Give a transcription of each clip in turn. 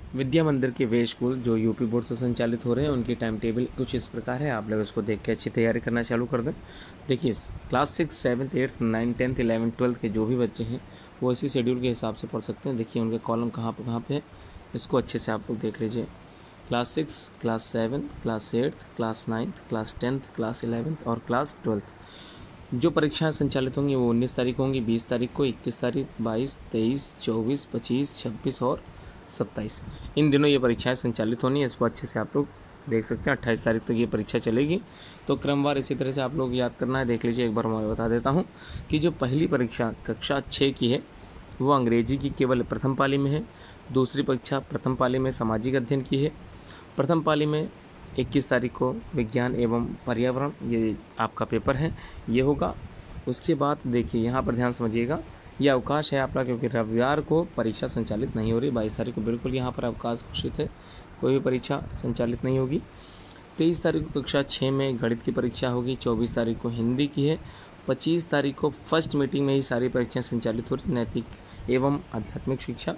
विद्या मंदिर के वे स्कूल जो यूपी बोर्ड से संचालित हो रहे हैं उनकी टाइम टेबल कुछ इस प्रकार है। आप लोग इसको देख के अच्छी तैयारी करना चालू कर दें। देखिए क्लास 6, 7, 8, 9, 10, 11, 12 के जो भी बच्चे हैं वो इसी शेड्यूल के हिसाब से पढ़ सकते हैं। देखिए उनके कॉलम कहाँ पे है, इसको अच्छे से आप लोग देख लीजिए। Class 6, class 7, class 8, class 9, class 10, class 11 और क्लास 12 जो परीक्षाएं संचालित होंगी वो 19 तारीख को होंगी, 20 तारीख को, 21 तारीख, 22, 23, 24, 25, 26 और 27 इन दिनों ये परीक्षाएं संचालित होनी है। इसको अच्छे से आप लोग देख सकते हैं। 28 तारीख तक ये परीक्षा चलेगी। तो क्रमवार इसी तरह से आप लोग याद करना है। देख लीजिए, एक बार मैं बता देता हूँ कि जो पहली परीक्षा कक्षा 6 की है वो अंग्रेजी की केवल प्रथम पाली में है। दूसरी परीक्षा प्रथम पाली में सामाजिक अध्ययन की है। प्रथम पाली में 21 तारीख को विज्ञान एवं पर्यावरण ये आपका पेपर है, ये होगा। उसके बाद देखिए यहाँ पर ध्यान समझिएगा, ये अवकाश है आपका क्योंकि रविवार को परीक्षा संचालित नहीं हो रही। 22 तारीख को बिल्कुल यहाँ पर अवकाश घोषित है, कोई भी परीक्षा संचालित नहीं होगी। 23 तारीख को कक्षा 6 में गणित की परीक्षा होगी। 24 तारीख को हिंदी की है। 25 तारीख को फर्स्ट मीटिंग में ही सारी परीक्षाएँ संचालित हो रही, नैतिक एवं आध्यात्मिक शिक्षा।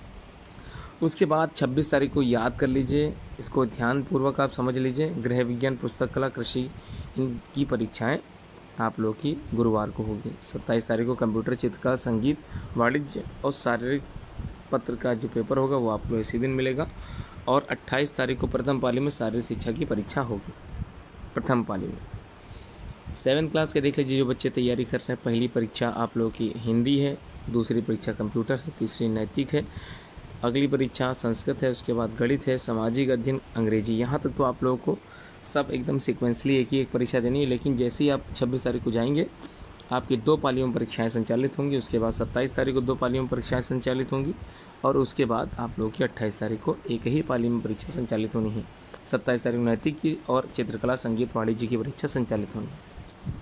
उसके बाद 26 तारीख को याद कर लीजिए, इसको ध्यानपूर्वक आप समझ लीजिए, गृह विज्ञान, पुस्तक कला, कृषि इनकी परीक्षाएं आप लोग की गुरुवार को होगी। 27 तारीख को कंप्यूटर, चित्रकला, संगीत, वाणिज्य और शारीरिक पत्र का जो पेपर होगा वो आप लोग इसी दिन मिलेगा। और 28 तारीख को प्रथम पाली में शारीरिक शिक्षा की परीक्षा होगी। प्रथम पाली में 7th क्लास के देख लीजिए जो बच्चे तैयारी कर रहे हैं। पहली परीक्षा आप लोगों की हिंदी है, दूसरी परीक्षा कंप्यूटर है, तीसरी नैतिक है, अगली परीक्षा संस्कृत है, उसके बाद गणित है, सामाजिक अध्ययन, अंग्रेजी। यहाँ तक तो आप लोगों को सब एकदम सीक्वेंसली एक ही एक परीक्षा देनी है। लेकिन जैसे ही आप 26 तारीख को जाएंगे आपकी 2 पालियों में परीक्षाएं संचालित होंगी। उसके बाद 27 तारीख को 2 पालियों में परीक्षाएं संचालित होंगी और उसके बाद आप लोगों की 28 तारीख को एक ही पाली में परीक्षा संचालित होनी है। 27 तारीख को नैतिक की और चित्रकला, संगीत, वाणिज्य की परीक्षा संचालित होनी है।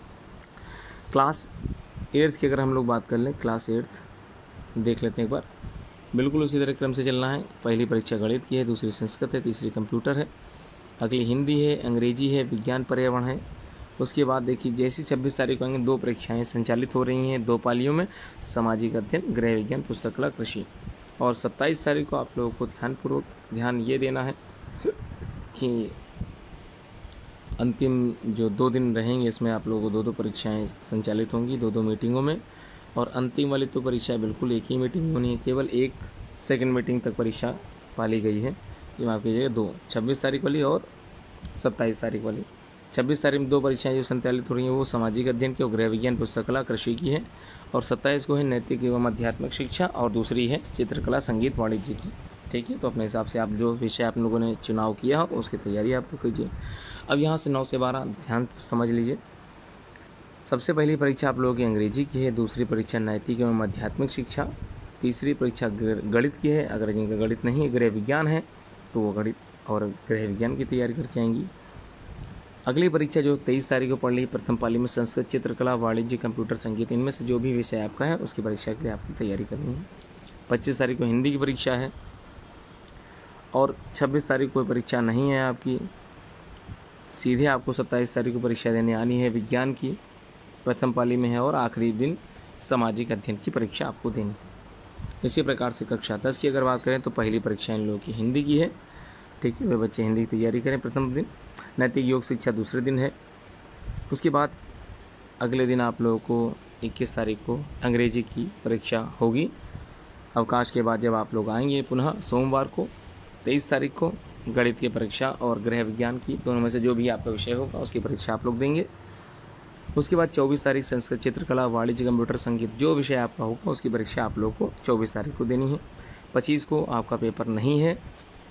क्लास 8 की अगर हम लोग बात कर लें, क्लास 8 देख लेते हैं एक बार। बिल्कुल उसी तरह क्रम से चलना है। पहली परीक्षा गणित की है, दूसरी संस्कृत है, तीसरी कंप्यूटर है, अगली हिंदी है, अंग्रेजी है, विज्ञान पर्यावरण है। उसके बाद देखिए जैसी 26 तारीख को आएंगे 2 परीक्षाएं संचालित हो रही हैं 2 पालियों में, सामाजिक अध्ययन, गृह विज्ञान, पुस्तक कला, कृषि। और 27 तारीख को आप लोगों को ध्यानपूर्वक ध्यान ये देना है कि अंतिम जो 2 दिन रहेंगे इसमें आप लोगों को 2-2 परीक्षाएँ संचालित होंगी 2-2 मीटिंगों में। और अंतिम वाली तो परीक्षा बिल्कुल एक ही मीटिंग होनी है, केवल एक सेकंड मीटिंग तक परीक्षा पाली गई है। ये माफ़ कीजिएगा 2, 26 तारीख वाली और 27 तारीख वाली। 26 तारीख में 2 परीक्षाएं जो संचालित हो रही हैं वो सामाजिक अध्ययन की और गृह विज्ञान, पुस्तक कला, कृषि की है। और 27 को है नैतिक एवं आध्यात्मिक शिक्षा और दूसरी है चित्रकला, संगीत, वाणिज्य की। ठीक है, तो अपने हिसाब से आप जो विषय आप लोगों ने चुनाव किया हो उसकी तैयारी आप लोग कीजिए। अब यहाँ से 9 से 12 ध्यान समझ लीजिए। सबसे पहली परीक्षा आप लोगों की अंग्रेजी की है, दूसरी परीक्षा नैतिक एवं आध्यात्मिक शिक्षा, तीसरी परीक्षा गणित की है। अगर जिनका गणित नहीं है, गृह विज्ञान है, तो वो गणित और गृह विज्ञान की तैयारी करके आएंगी। अगली परीक्षा जो 23 तारीख को पढ़ ली प्रथम पाली में संस्कृत, चित्रकला, वाणिज्य, कंप्यूटर, संगीत, इनमें से जो भी विषय आपका है उसकी परीक्षा के लिए आपको तैयारी करनी है। 25 तारीख को हिंदी की परीक्षा है और 26 तारीख को परीक्षा नहीं है आपकी। सीधे आपको 27 तारीख को परीक्षा देने आनी है विज्ञान की, प्रथम पाली में है, और आखिरी दिन सामाजिक अध्ययन की परीक्षा आपको देनी है। इसी प्रकार से कक्षा 10 की अगर बात करें तो पहली परीक्षा इन लोगों की हिंदी की है। ठीक है, वे बच्चे हिंदी की तैयारी करें प्रथम दिन। नैतिक योग शिक्षा दूसरे दिन है। उसके बाद अगले दिन आप लोगों को 21 तारीख को अंग्रेजी की परीक्षा होगी। अवकाश के बाद जब आप लोग आएंगे पुनः सोमवार को 23 तारीख को गणित की परीक्षा और गृह विज्ञान की, दोनों में से जो भी आपका विषय होगा उसकी परीक्षा आप लोग देंगे। उसके बाद 24 तारीख संस्कृत, चित्रकला, वाणिज्य, कंप्यूटर, संगीत जो विषय आपका होगा उसकी परीक्षा आप लोग को 24 तारीख को देनी है। 25 को आपका पेपर नहीं है।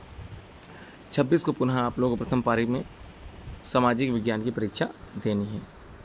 26 को पुनः आप लोगों को प्रथम पारी में सामाजिक विज्ञान की परीक्षा देनी है।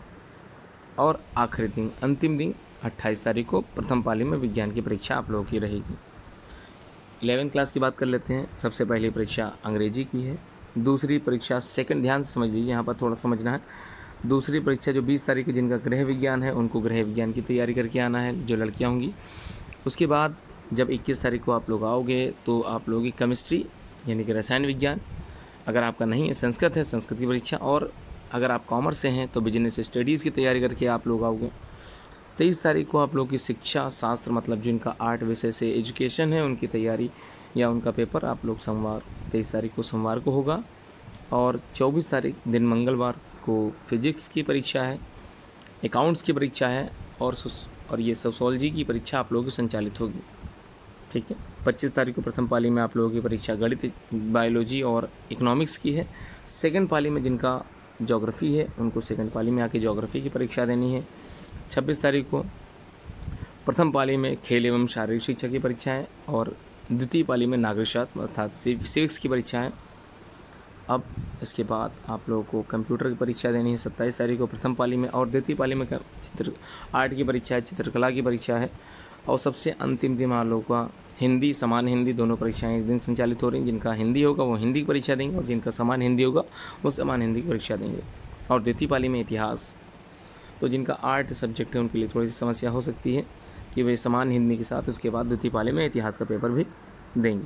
और आखिरी दिन, अंतिम दिन 28 तारीख को प्रथम पाली में विज्ञान की परीक्षा आप लोगों की रहेगी। 11th क्लास की बात कर लेते हैं। सबसे पहली परीक्षा अंग्रेजी की है, दूसरी परीक्षा सेकंड, ध्यान से समझ लीजिए, यहाँ पर थोड़ा समझना है। दूसरी परीक्षा जो 20 तारीख को जिनका गृह विज्ञान है उनको गृह विज्ञान की तैयारी करके आना है, जो लड़कियाँ होंगी। उसके बाद जब 21 तारीख को आप लोग आओगे तो आप लोगों की केमिस्ट्री यानी कि रसायन विज्ञान, अगर आपका नहीं है संस्कृत है, संस्कृत की परीक्षा, और अगर आप कॉमर्स से हैं तो बिजनेस स्टडीज़ की तैयारी करके आप लोग आओगे। 23 तारीख को आप लोगों की शिक्षा शास्त्र मतलब जिनका आर्ट विषय से एजुकेशन है उनकी तैयारी या उनका पेपर आप लोग सोमवार 23 तारीख को सोमवार को होगा, और 24 तारीख दिन मंगलवार को फिजिक्स की परीक्षा है, अकाउंट्स की परीक्षा है, और ये सोशोलॉजी की परीक्षा आप लोगों की संचालित होगी। ठीक है, 25 तारीख को प्रथम पाली में आप लोगों की परीक्षा गणित, बायोलॉजी और इकोनॉमिक्स की है। सेकंड पाली में जिनका ज्योग्राफी है उनको सेकंड पाली में आके ज्योग्राफी की परीक्षा देनी है। 26 तारीख को प्रथम पाली में खेल एवं शारीरिक शिक्षा की परीक्षा है, और द्वितीय पाली में नागरिक शास्त्र अर्थात सिविक्स की परीक्षा है। अब इसके बाद आप लोगों को कंप्यूटर की परीक्षा देनी है 27 तारीख को प्रथम पाली में, और द्वितीय पाली में आर्ट की परीक्षा है, चित्रकला की परीक्षा है, और सबसे अंतिम दिन आप लोगों का हिंदी, समान हिंदी दोनों परीक्षाएं एक दिन संचालित हो रही हैं। जिनका हिंदी होगा वो हिंदी की परीक्षा देंगे, और जिनका समान हिंदी होगा वो समान हिंदी की परीक्षा देंगे। और द्वितीय पाली में इतिहास, तो जिनका आर्ट सब्जेक्ट है उनके लिए थोड़ी सी समस्या हो सकती है कि वे समान हिंदी के साथ उसके बाद द्वितीय पाली में इतिहास का पेपर भी देंगे।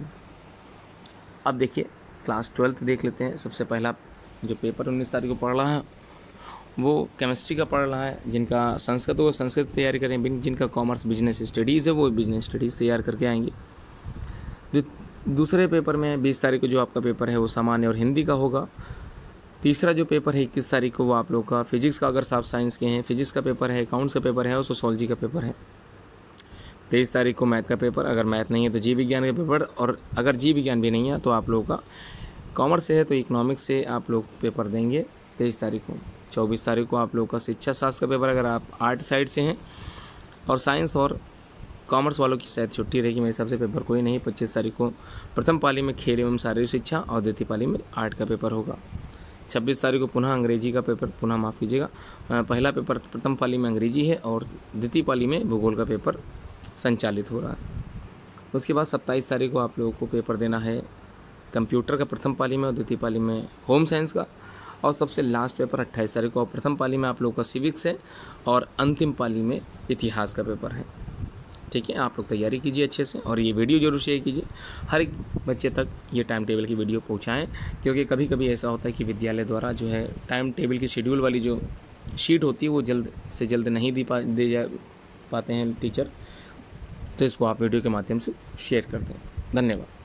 अब देखिए क्लास 12 देख लेते हैं। सबसे पहला जो पेपर 19 तारीख को पढ़ रहा है वो केमिस्ट्री का पढ़ रहा है। जिनका संस्कृत वो संस्कृत तैयारी करें, जिनका कॉमर्स बिजनेस स्टडीज़ है वो बिजनेस स्टडीज़ तैयार करके आएंगे। जो दूसरे पेपर में 20 तारीख को जो आपका पेपर है वो सामान्य और हिंदी का होगा। तीसरा जो पेपर है 21 तारीख को वो आप लोग का फिजिक्स का, अगर आप साइंस के हैं फिजिक्स का पेपर है, अकाउंट्स का पेपर है और सोशोलॉजी का पेपर है। 23 तारीख को मैथ का पेपर, अगर मैथ नहीं है तो जीव विज्ञान का पेपर, और अगर जीव विज्ञान भी नहीं है तो आप लोगों का कॉमर्स से है तो इकोनॉमिक्स से आप लोग पेपर देंगे 23 तारीख को। 24 तारीख को आप लोगों का शिक्षा शास्त्र का पेपर, अगर आप आर्ट साइड से हैं, और साइंस और कॉमर्स वालों की शायद छुट्टी रहेगी, मेरे हिसाब से पेपर कोई नहीं। 25 तारीख को प्रथम पाली में खेल एवं शारीरिक शिक्षा, और द्वितीय पाली में आर्ट का पेपर होगा। 26 तारीख को पुनः अंग्रेजी का पेपर, पुनः माफ़ कीजिएगा, पहला पेपर प्रथम पाली में अंग्रेजी है और द्वितीय पाली में भूगोल का पेपर संचालित हो रहा है। उसके बाद 27 तारीख को आप लोगों को पेपर देना है कंप्यूटर का प्रथम पाली में, और द्वितीय पाली में होम साइंस का, और सबसे लास्ट पेपर 28 तारीख को प्रथम पाली में आप लोगों का सिविक्स है, और अंतिम पाली में इतिहास का पेपर है। ठीक है, आप लोग तैयारी कीजिए अच्छे से, और ये वीडियो जरूर शेयर कीजिए, हर एक बच्चे तक ये टाइम टेबल की वीडियो पहुंचाएं, क्योंकि कभी कभी ऐसा होता है कि विद्यालय द्वारा जो है टाइम टेबल की शेड्यूल वाली जो शीट होती है वो जल्द से जल्द नहीं दे जा पाते हैं टीचर, तो इसको आप वीडियो के माध्यम से शेयर कर दें। धन्यवाद।